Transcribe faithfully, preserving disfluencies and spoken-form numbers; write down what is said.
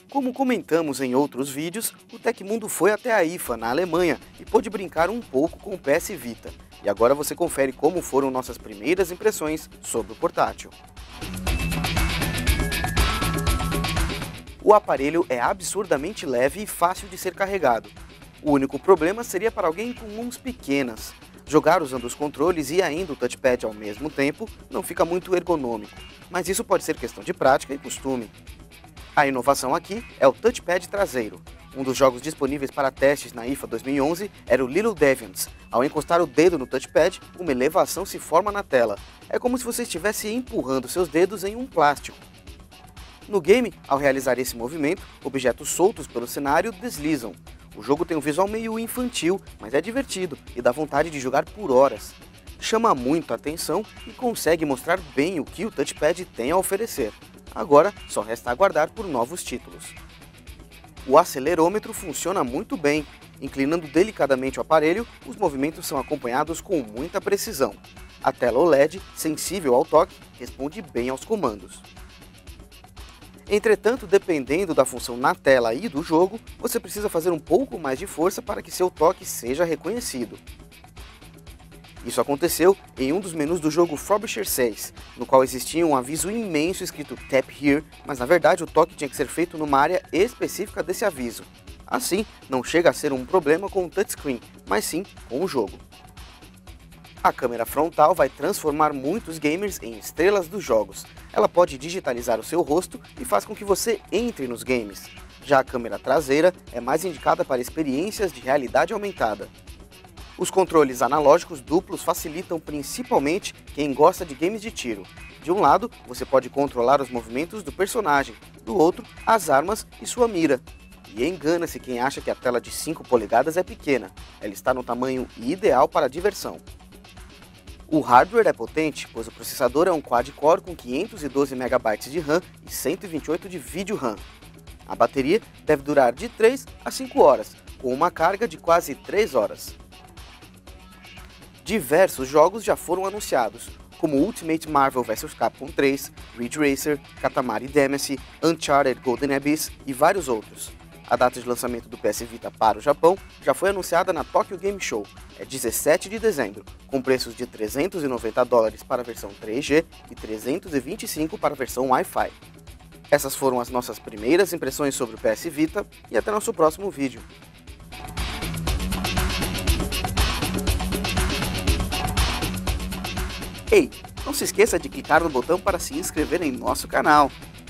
Como comentamos em outros vídeos, o Tecmundo foi até a I F A, na Alemanha, e pôde brincar um pouco com o P S Vita. E agora você confere como foram nossas primeiras impressões sobre o portátil. O aparelho é absurdamente leve e fácil de ser carregado. O único problema seria para alguém com mãos pequenas. Jogar usando os controles e ainda o touchpad ao mesmo tempo não fica muito ergonômico, mas isso pode ser questão de prática e costume. A inovação aqui é o touchpad traseiro. Um dos jogos disponíveis para testes na I F A dois mil e onze era o Little Deviants. Ao encostar o dedo no touchpad, uma elevação se forma na tela. É como se você estivesse empurrando seus dedos em um plástico. No game, ao realizar esse movimento, objetos soltos pelo cenário deslizam. O jogo tem um visual meio infantil, mas é divertido e dá vontade de jogar por horas. Chama muito a atenção e consegue mostrar bem o que o touchpad tem a oferecer. Agora, só resta aguardar por novos títulos. O acelerômetro funciona muito bem. Inclinando delicadamente o aparelho, os movimentos são acompanhados com muita precisão. A tela O L E D, sensível ao toque, responde bem aos comandos. Entretanto, dependendo da função na tela e do jogo, você precisa fazer um pouco mais de força para que seu toque seja reconhecido. Isso aconteceu em um dos menus do jogo Frobisher seis, no qual existia um aviso imenso escrito Tap Here, mas na verdade o toque tinha que ser feito numa área específica desse aviso. Assim, não chega a ser um problema com o touchscreen, mas sim com o jogo. A câmera frontal vai transformar muitos gamers em estrelas dos jogos. Ela pode digitalizar o seu rosto e faz com que você entre nos games. Já a câmera traseira é mais indicada para experiências de realidade aumentada. Os controles analógicos duplos facilitam principalmente quem gosta de games de tiro. De um lado, você pode controlar os movimentos do personagem, do outro, as armas e sua mira. E engana-se quem acha que a tela de cinco polegadas é pequena. Ela está no tamanho ideal para a diversão. O hardware é potente, pois o processador é um quad-core com quinhentos e doze megabytes de RAM e cento e vinte e oito de vídeo RAM. A bateria deve durar de três a cinco horas, com uma carga de quase três horas. Diversos jogos já foram anunciados, como Ultimate Marvel versus. Capcom três, Ridge Racer, Katamari Damacy, Uncharted Golden Abyss e vários outros. A data de lançamento do P S Vita para o Japão já foi anunciada na Tokyo Game Show, é dezessete de dezembro, com preços de trezentos e noventa dólares para a versão três G e trezentos e vinte e cinco para a versão Wi-Fi. Essas foram as nossas primeiras impressões sobre o P S Vita e até nosso próximo vídeo. Ei, não se esqueça de clicar no botão para se inscrever em nosso canal.